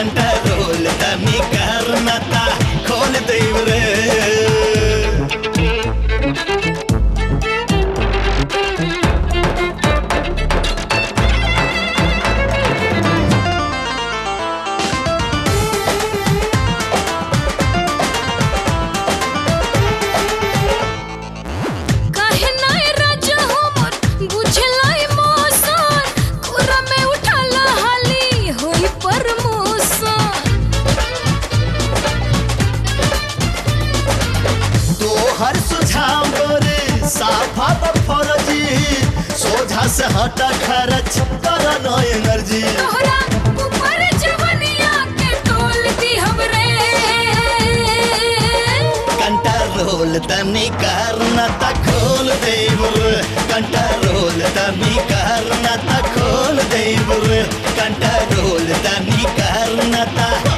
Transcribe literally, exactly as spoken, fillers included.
Control तनी करना ता खोल देव रे। हर सुझाव गोरे साफा फौजी सोझा से हटा खर्च कर नो एनर्जी तोहरा ऊपर जवनिया के तोल दी हमरे कंट्रोल तनी करना ता खोल देव रे। कंट्रोल तनी करना ता खोल देव रे। कंट्रोल तनी करना ता